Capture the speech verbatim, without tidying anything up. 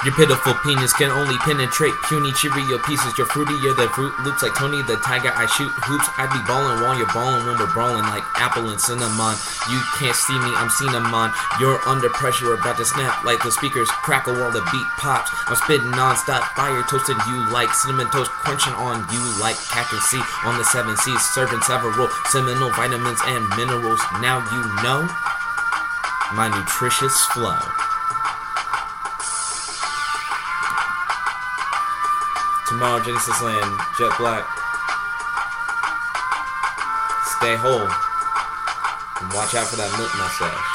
Your pitiful penis can only penetrate puny Cheerio pieces. You're fruitier than Fruit Loops, like Tony the Tiger. I shoot hoops. I be ballin' while you're ballin' when we're brawling, like apple and cinnamon. You can't see me, I'm cinnamon. You're under pressure, about to snap like the speakers crackle while the beat pops. I'm spitting non-stop fire, toasting you like cinnamon toast, crunching on you like Captain C on the seven seas, serving several seminal vitamins and minerals. Now you know my nutritious flow. Tomorrow, Genesis Land, Jet Black. Stay whole. And watch out for that lip mustache.